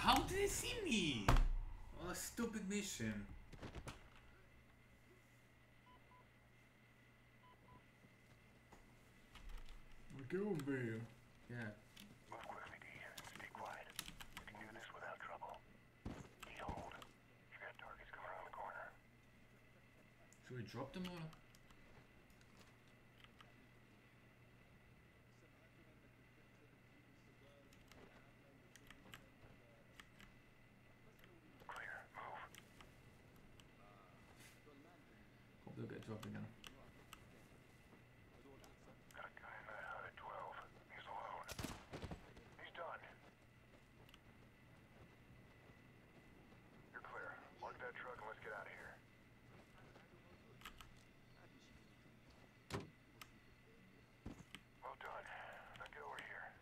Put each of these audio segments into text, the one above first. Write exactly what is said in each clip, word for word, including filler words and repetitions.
How did they see me? Oh, stupid mission. We're going, bro. Yeah. Move quickly, D. Stay quiet. We can do this without trouble. D, hold. You got targets coming around the corner. Should we drop them or? Clear. Move. Hope they'll get dropped again. Got a guy in that hut at twelve. He's alone. He's done. You're clear. Mark that truck and let's get out of here. Well done. Now get over here.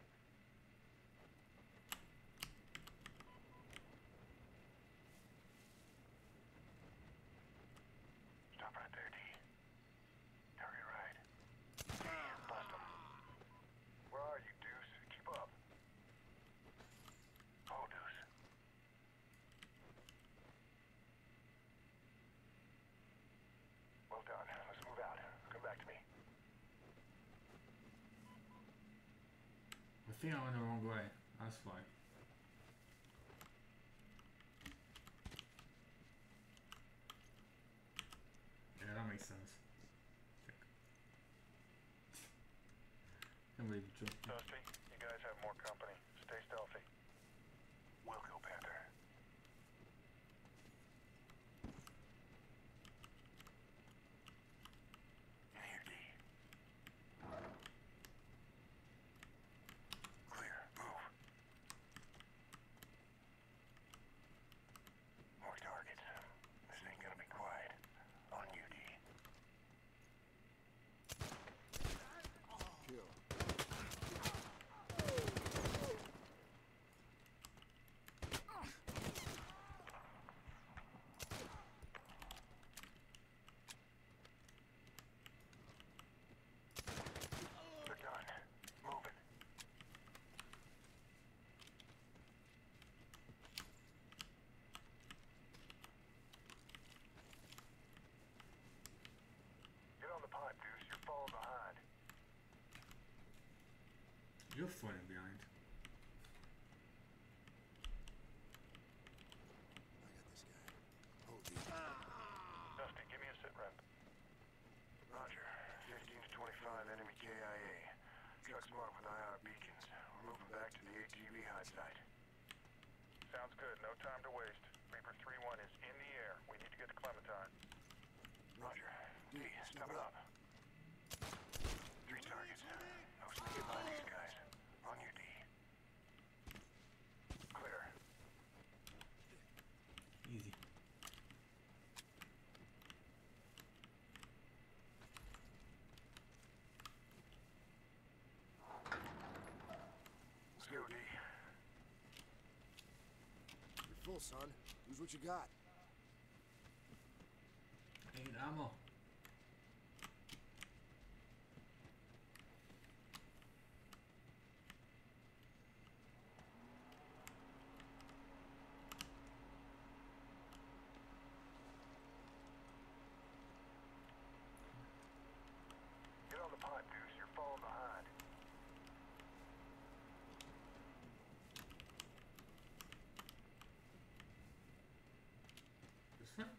Stop right there, D. Target right. Bust him. Where are you, Deuce? Keep up. Oh, Deuce. Well done. Let's move out. Come back to me. I think I went the wrong way. That's fine. Yeah, that makes sense. Can't believe you dropped me. Dusty, you guys have more company. Stay stealthy. We'll go, Panther. In here, D. Clear. Move. More targets. This ain't gonna be quiet. On you, D. Kill. They're done. Moving. Get on the pipe, Deuce. You're falling behind. You're falling behind. I got this guy. Hold these. Dusty, give me a sit rep. Roger. fifteen to twenty-five enemy K I A. Truck's marked with I R beacons. We're moving back to the A T V hide site. Sounds good. No time to waste. Reaper three one is in the air. We need to get to Clementine. Roger. D, step it up. Three targets. No sneaking by these guys. On you, D. Clear. Easy. Let's go, D. You're full, son. Use what you got. I need ammo. Get on the pipe, Deuce. You're falling behind. This one?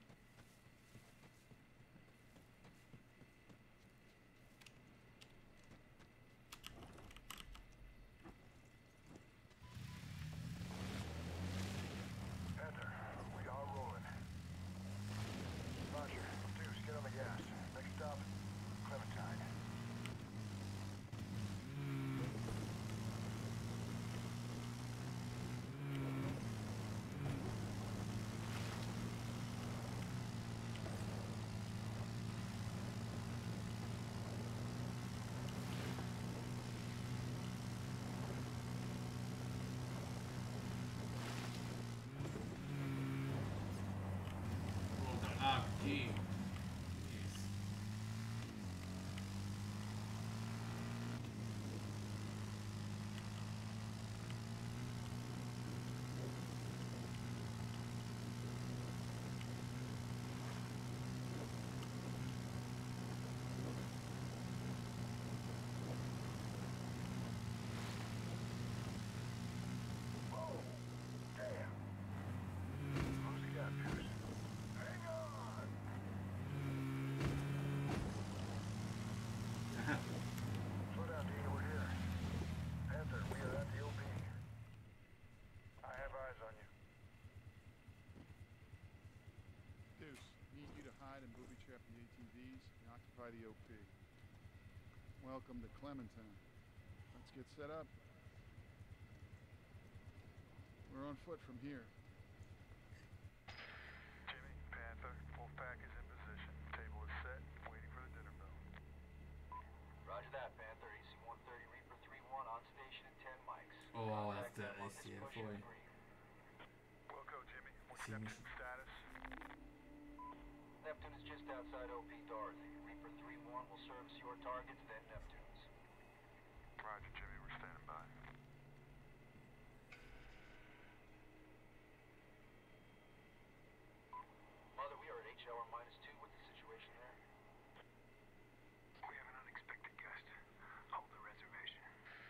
Panther, we are rolling. Roger. Deuce, get on the gas. Next stop, Clementine. Oh, the R P G. Jeez. need you to hide and booby trap the A T Vs and occupy the O P. Welcome to Clementine. Let's get set up. We're on foot from here. Jimmy, Panther, full pack is in position. Table is set, waiting for the dinner bell. Roger that, Panther. A C one thirty Reaper three one on station at ten mics. Oh, that's Contact the them on A C this F push boy. and green. Wilco, Jimmy, what's Seems- Neptune status? Neptune is just outside O P Dorothy. Reaper three one will service your targets, then Neptune's. Roger, Jimmy, we're standing by. Mother, we are at H hour minus two. What's the situation there? We have an unexpected guest. Hold the reservation.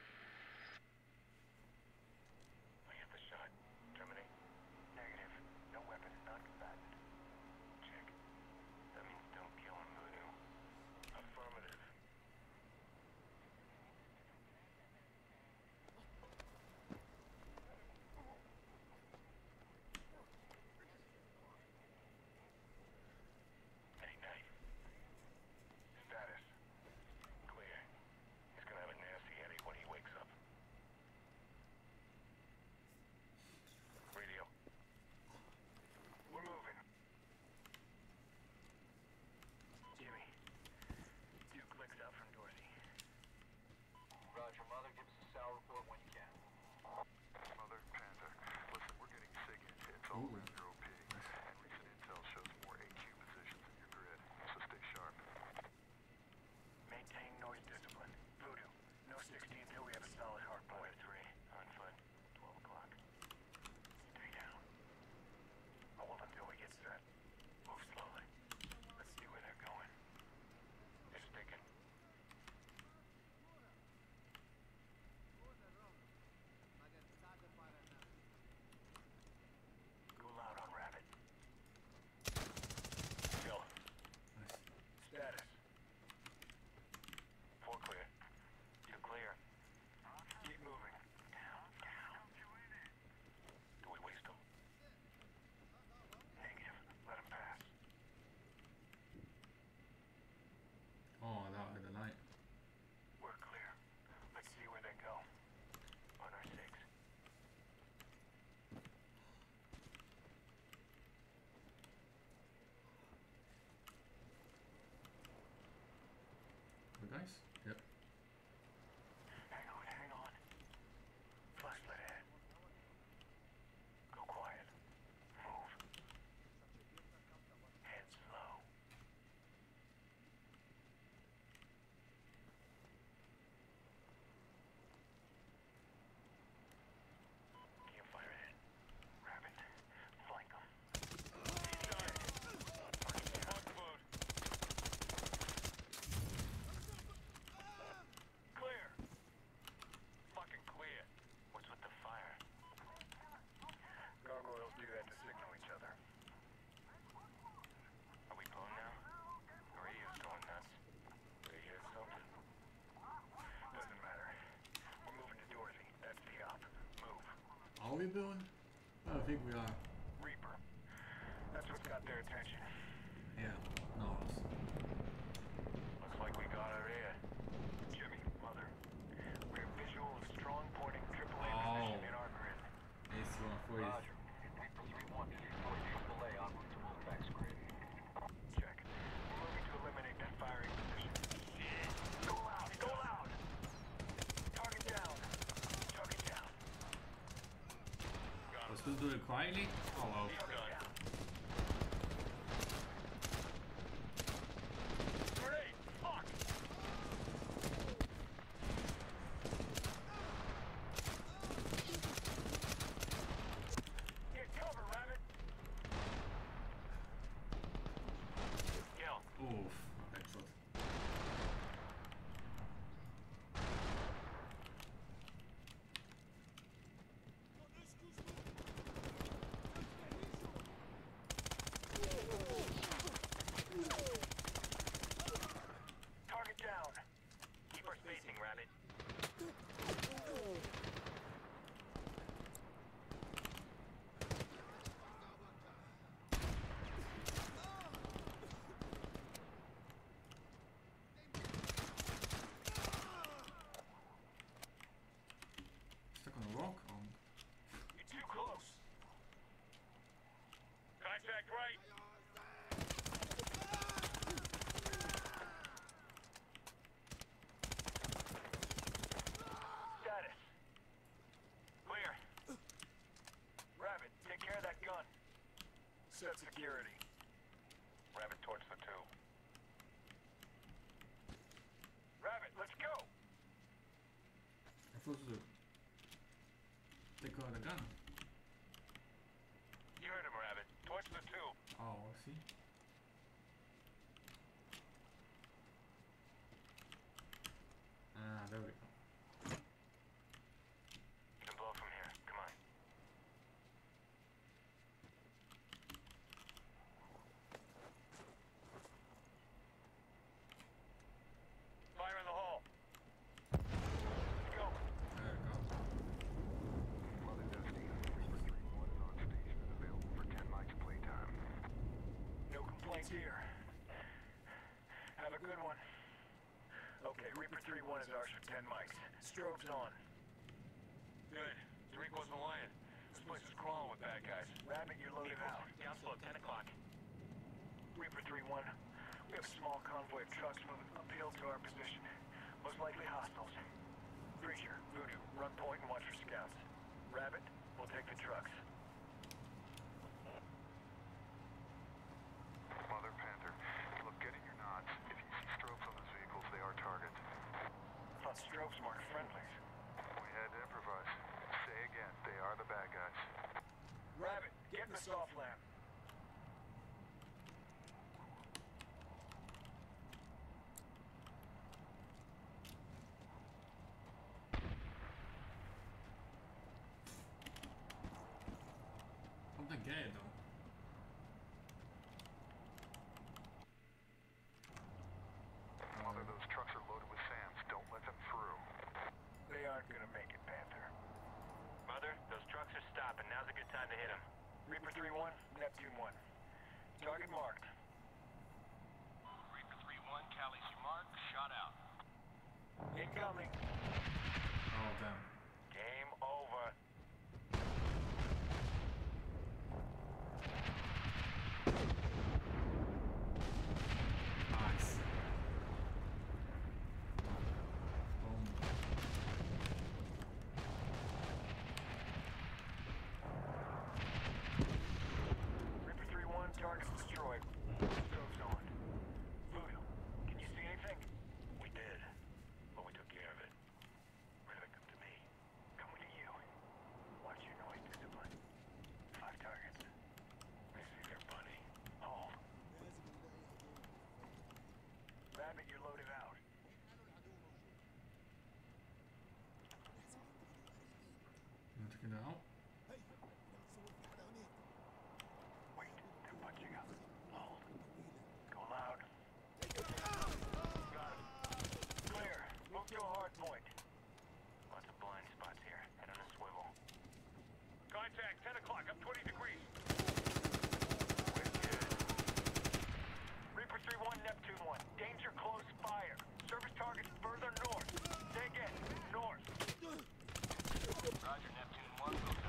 I have the shot. Terminate. Negative. No weapon. Non-combatant. Check. That means don't kill him, Voodoo. Affirmative. Hey, Knight. Status. Clear. He's gonna have a nasty headache when he wakes up. Radio. We're moving. Jimmy. Two clicks out from Dorsey. Roger, Mother. Give us a sour report when you can. Mother, Panther. Listen, we're getting SIGINT hits all Ooh. around your O P. And recent intel shows more A Q positions in your grid. So stay sharp. Maintain noise discipline. Voodoo. No sixteen till we have a solid hard point. Three. On foot. Twelve o'clock. Stay down. Hold until we get set. Move slowly. Let's see where they're going. They're sticking. Go loud on Rabbit. Kill. Nice. Status. Four clear. You clear. Keep moving. Down, down. Do we waste them? Negative. Let them pass. Oh, that was the light. We're clear. Let's see where they go. On our six. Good guys? Yep. Hang on, hang on. Flashlight ahead. Go quiet. Move. Head slow. Campfire ahead. Rabbit. Flank them. Clear. Fucking clear. What's with the fire? Gargoyles do that to signal each other. Are we going now? The radio's going nuts. They hear something. Doesn't matter. We're moving to Dorothy. That's the op. Move. Are we doing? I don't think we are. Reaper. That's what's got their attention. Yeah. No. Looks like we got her here. Jimmy, Mother. We have visual of strong pointing triple A Oh. position in our grid. A C one forty. Roger. Reaper three one is reporting triple A en route to Wolfpack's grid. Check. We're moving to eliminate that firing position. Go loud! Go loud! Target down! Target down! We're supposed to do it quietly? Oh wow. Target down! Grenade! Fuck! Get cover, Rabbit! Kill. Oof. Headshot. Target down. Keep our spacing, Rabbit. security. Rabbit towards the two. Rabbit, let's go! I'm supposed to take out the gun. You heard him, Rabbit. Towards the two. Oh, see? Ah, there we go. You can blow from here. Come on. Fire in the hole. Let's go. There we go. Mother Dusty, Reaper three one is on station and available for ten mics playtime. No complaints here. Have a good one. Okay, Reaper three one is ours for ten mics. Strobes on. Good. Tariq wasn't lying. This place is crawling with bad guys. Rabbit, you're loaded out. Council at ten o'clock. Reaper three one, we have a small convoy of trucks moving uphill to our position. Most likely hostiles. Preacher, Voodoo, run point and watch for scouts. Rabbit, we'll take the trucks. Mother Panther, look, get in your knots. If you see strobes on those vehicles, they are targets. I thought strobes marked friendlies. We had to improvise. Say again, they are the bad guys. Rabbit, get in the soft lamp. Something gay though. Mother, those trucks are loaded with SAMs. Don't let them through. They aren't gonna make it, Panther. Mother, those trucks are stopping. Now's a good time to hit them. Reaper three one, Neptune one. Target marked. Reaper three one, Cali Smart, shot out. Incoming. Oh damn. Game over. Nice. Boom. Reaper three one, targets destroyed. Strobes on. Voodoo, can you see anything? We did, but we took care of it. Rabbit, come to me. Coming to you. Watch your noise discipline. Five targets. I see their bunny. Hold. Rabbit, you're loaded out. You want to get out? Wait, they're punching up. Hold. Go loud. Got it. Clear. Move to a hard point. Lots of blind spots here. Head on a swivel. Contact, ten o'clock, up twenty degrees. Wicked. Reaper three one, Neptune one. Danger close fire. Service targets further north. Say again, north. Roger, Neptune one, go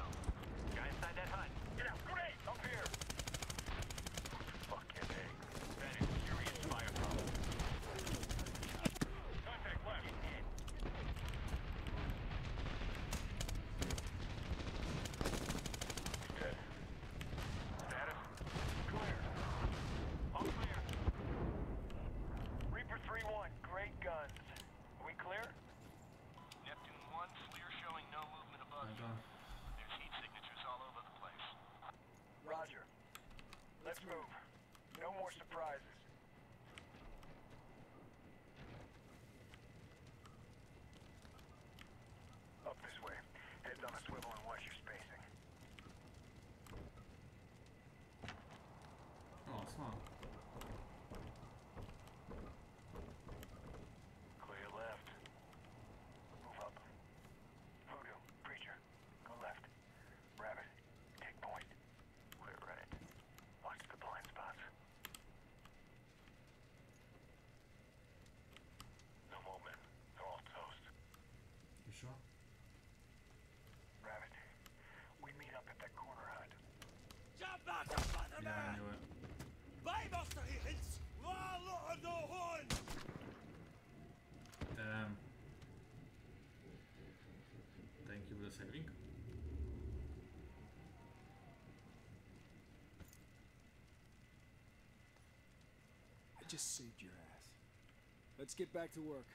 just saved your ass. Let's get back to work.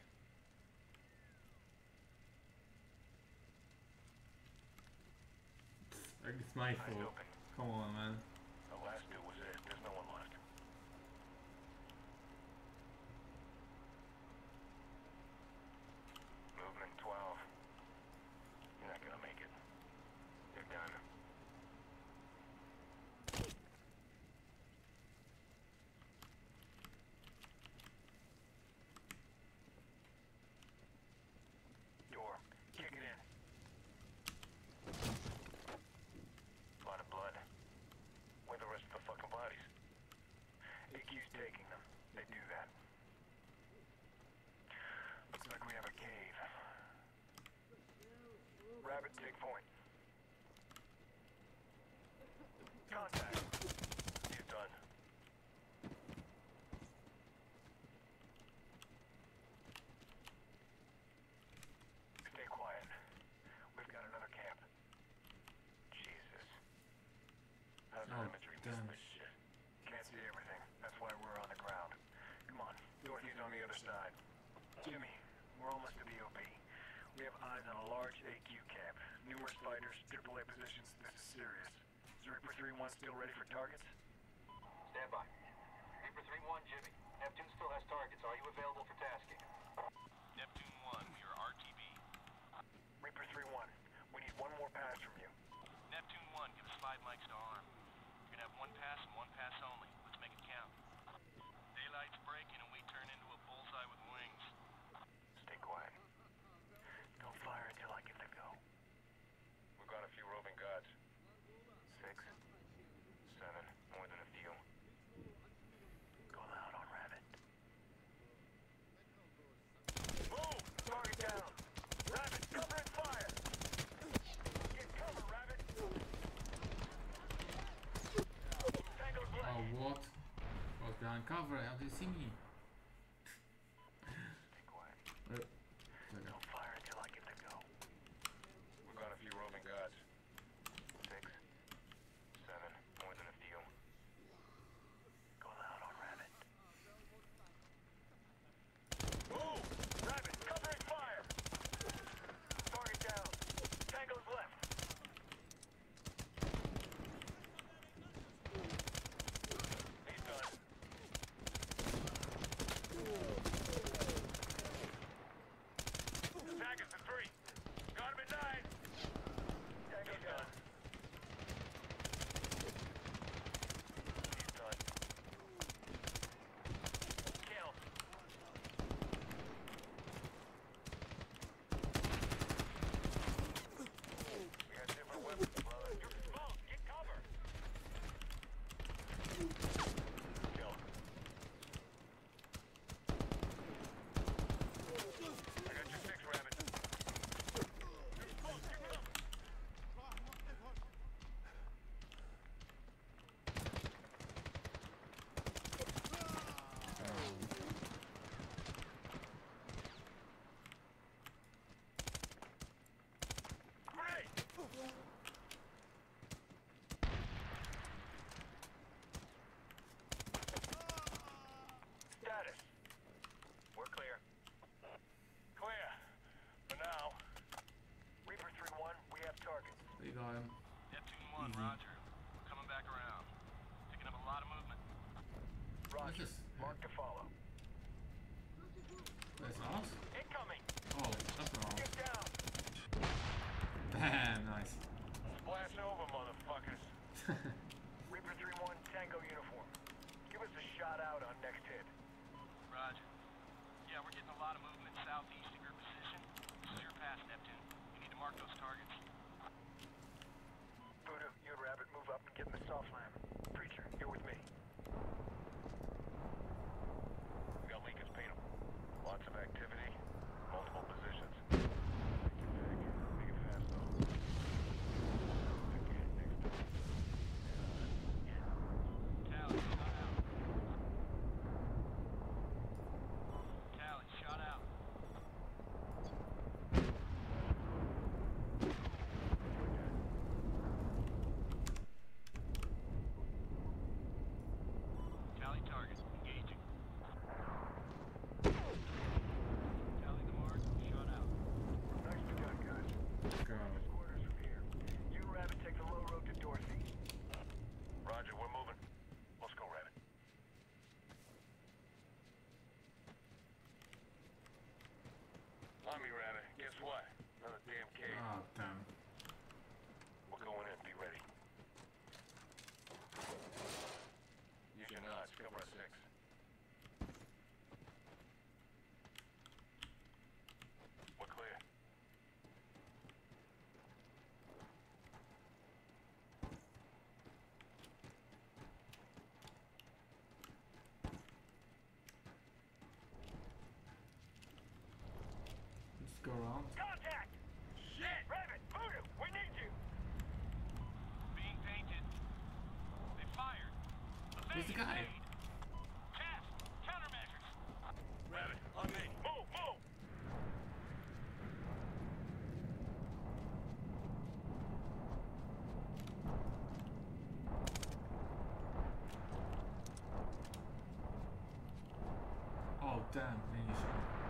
Like, it's my Eyes fault. open. Come on, man. The last two was it. There's no one left. Movement twelve. You're not gonna make it. You're done. Door. Kick it in. Lot of blood. Where the rest of the fucking bodies? A Q's taking them. They do that. Looks like we have a cave. Rabbit, take point. Contact. He's done. Stay quiet. We've got another camp. Jesus. How's Oh, telemetry miss damn. this shit? Can't see everything. That's why we're on the ground. Come on. Dorothy's on the other side. Jimmy, we're almost to the O P. We have eyes on a large A Q camp. Numerous fighters, triple A positions. This is serious. Is Reaper three one still ready for targets? Stand by. Reaper three one, Jimmy. Neptune still has targets. Are you available for tasking? Neptune one, we are R T B. Reaper three one, we need one more pass from you. Neptune one, give us five mics to arm. You're gonna have one pass and one pass only. Let's make it count. Daylight's breaking and we turn into a bullseye with wings. Stay quiet. Don't fire until I give the go. We've got a few roving guards. Six. Seven. More than a few. Go loud on Rabbit. Move! Target down! Rabbit, cover and fire! Get cover, Rabbit! Tango's left. Oh, what? I was behind cover. How do you see me? Stay quiet. Uh, okay. Don't fire until I give the go. We've got a few roving guards. Six. Seven. More than a few. Go loud on Rabbit. Move! Rabbit, cover and fire! Target down. Tango's left. He's done. Taggers to three. Got him at nine. Tango's done. He's done. Kill. We got different weapons, brother. You're smoked. Get cover. Kill. I got your six, Rabbit. You're smoked. Get cover. Grenade! Status. We're clear. Clear. For now. Reaper three one, we have targets. We got him. Neptune one, Easy. roger. Coming back around. Picking up a lot of movement. Roger. this? Mark to follow. That's us? Incoming! Oh, that's not Get down! Damn, nice. Splash over, motherfuckers. Reaper three one, Tango uniform. Give us a shot out on next hit. Roger. Yeah, we're getting a lot of movement southeast of your position. This is your pass, Neptune. You need to mark those targets. Voodoo, you and Rabbit move up and get in the soft land. Preacher, you're with me. We got Lincoln's paint 'em. Lots of activity, multiple positions. Make it fast, though. Again, next time. Tally, shot out. Tally, shot out. damnation.